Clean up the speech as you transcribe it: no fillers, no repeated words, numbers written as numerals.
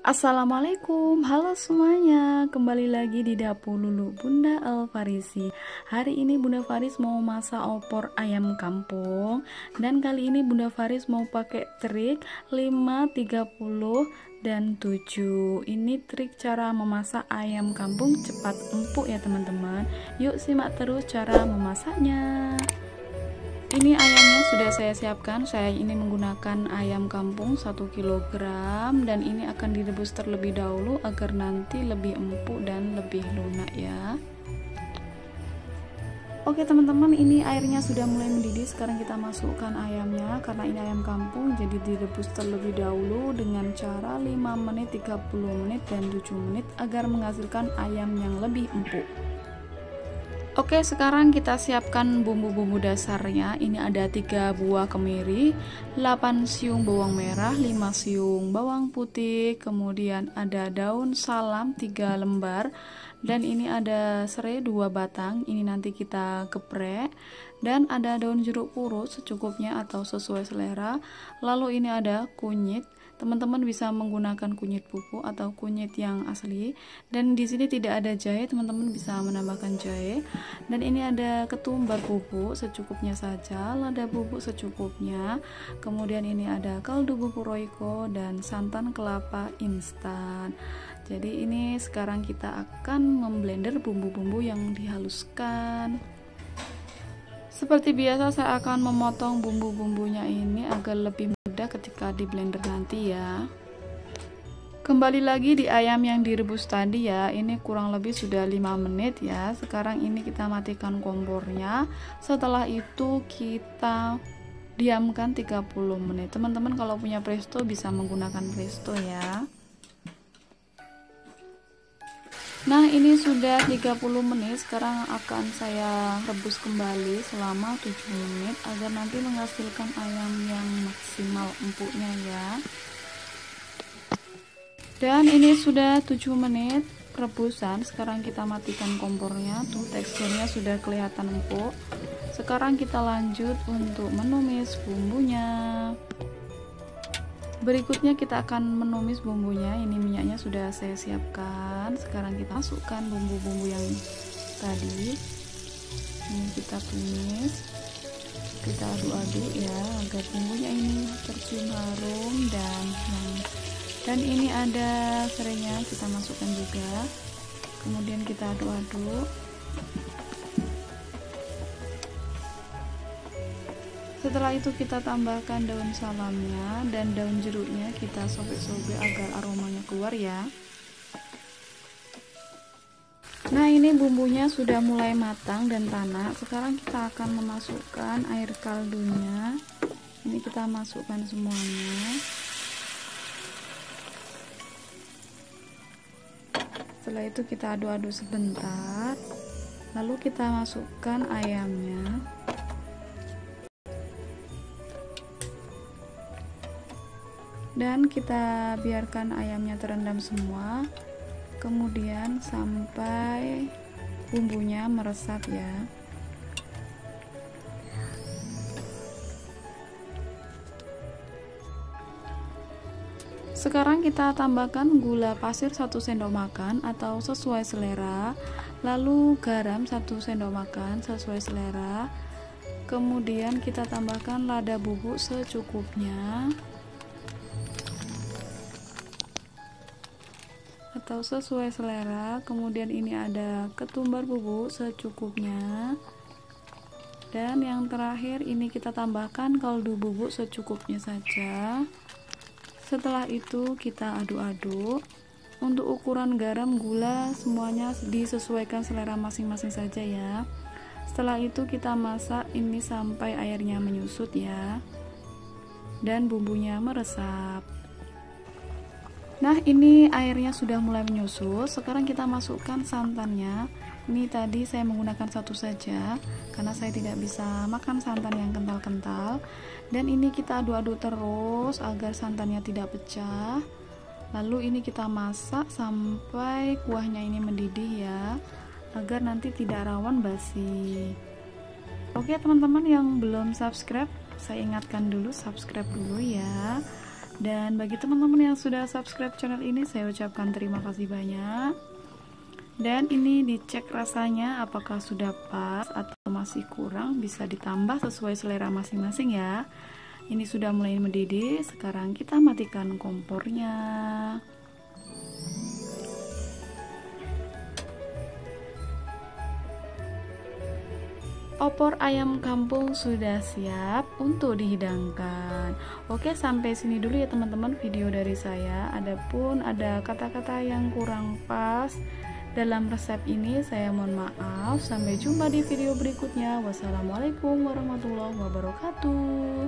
Assalamualaikum, halo semuanya. Kembali lagi di dapur Lulu Bunda Alfarisi. Hari ini Bunda Faris mau masak opor ayam kampung. Dan kali ini Bunda Faris mau pakai trik 5, 30, dan 7. Ini trik cara memasak ayam kampung cepat empuk ya teman-teman. Yuk simak terus cara memasaknya. Ini ayamnya sudah saya siapkan. Saya ini menggunakan ayam kampung 1 kg dan ini akan direbus terlebih dahulu agar nanti lebih empuk dan lebih lunak ya. Oke teman-teman, ini airnya sudah mulai mendidih. Sekarang kita masukkan ayamnya. Karena ini ayam kampung jadi direbus terlebih dahulu dengan cara 5 menit, 30 menit, dan 7 menit agar menghasilkan ayam yang lebih empuk. Oke, sekarang kita siapkan bumbu-bumbu dasarnya. Ini ada 3 buah kemiri, 8 siung bawang merah, 5 siung bawang putih, kemudian ada daun salam 3 lembar, dan ini ada serai 2 batang. Ini nanti kita geprek. Dan ada daun jeruk purut secukupnya atau sesuai selera. Lalu ini ada kunyit. Teman-teman bisa menggunakan kunyit bubuk atau kunyit yang asli. Dan di sini tidak ada jahe, teman-teman bisa menambahkan jahe. Dan ini ada ketumbar bubuk secukupnya saja, lada bubuk secukupnya. Kemudian ini ada kaldu bubuk Royco dan santan kelapa instan. Jadi ini sekarang kita akan memblender bumbu-bumbu yang dihaluskan. Seperti biasa saya akan memotong bumbu-bumbunya ini agar lebih mudah ketika di blender nanti ya. Kembali lagi di ayam yang direbus tadi ya. Ini kurang lebih sudah 5 menit ya. Sekarang ini kita matikan kompornya. Setelah itu kita diamkan 30 menit. Teman-teman kalau punya presto bisa menggunakan presto ya. Nah, ini sudah 30 menit. Sekarang akan saya rebus kembali selama 7 menit agar nanti menghasilkan ayam yang maksimal empuknya ya. Dan ini sudah 7 menit rebusan. Sekarang kita matikan kompornya. Tuh teksturnya sudah kelihatan empuk. Sekarang kita lanjut untuk menumis bumbunya. Berikutnya kita akan menumis bumbunya. Ini minyaknya sudah saya siapkan. Sekarang kita masukkan bumbu-bumbu yang tadi. Ini kita tumis. Kita aduk-aduk ya agar bumbunya ini tercium harum dan ini ada serainya kita masukkan juga. Kemudian kita aduk-aduk. Setelah itu kita tambahkan daun salamnya dan daun jeruknya, kita sobek-sobek agar aromanya keluar ya. Nah, ini bumbunya sudah mulai matang dan tanak. Sekarang kita akan memasukkan air kaldunya. Ini kita masukkan semuanya. Setelah itu kita aduk-aduk sebentar. Lalu kita masukkan ayamnya. Dan kita biarkan ayamnya terendam semua, kemudian sampai bumbunya meresap ya. Sekarang kita tambahkan gula pasir 1 sendok makan atau sesuai selera, lalu garam 1 sendok makan sesuai selera, kemudian kita tambahkan lada bubuk secukupnya atau sesuai selera. Kemudian ini ada ketumbar bubuk secukupnya, dan yang terakhir ini kita tambahkan kaldu bubuk secukupnya saja. Setelah itu kita aduk-aduk. Untuk ukuran garam, gula semuanya disesuaikan selera masing-masing saja ya. Setelah itu kita masak ini sampai airnya menyusut ya dan bumbunya meresap. Nah, ini airnya sudah mulai menyusut. Sekarang kita masukkan santannya. Ini tadi saya menggunakan 1 saja karena saya tidak bisa makan santan yang kental-kental. Dan ini kita aduk-aduk terus agar santannya tidak pecah. Lalu ini kita masak sampai kuahnya ini mendidih ya, agar nanti tidak rawan basi. Oke teman-teman yang belum subscribe, saya ingatkan dulu subscribe dulu ya. Dan bagi teman-teman yang sudah subscribe channel ini, saya ucapkan terima kasih banyak. Dan ini dicek rasanya apakah sudah pas atau masih kurang, bisa ditambah sesuai selera masing-masing ya. Ini sudah mulai mendidih, sekarang kita matikan kompornya. Opor ayam kampung sudah siap untuk dihidangkan. Oke, sampai sini dulu ya teman-teman video dari saya. Adapun ada kata-kata yang kurang pas dalam resep ini, saya mohon maaf. Sampai jumpa di video berikutnya. Wassalamualaikum warahmatullahi wabarakatuh.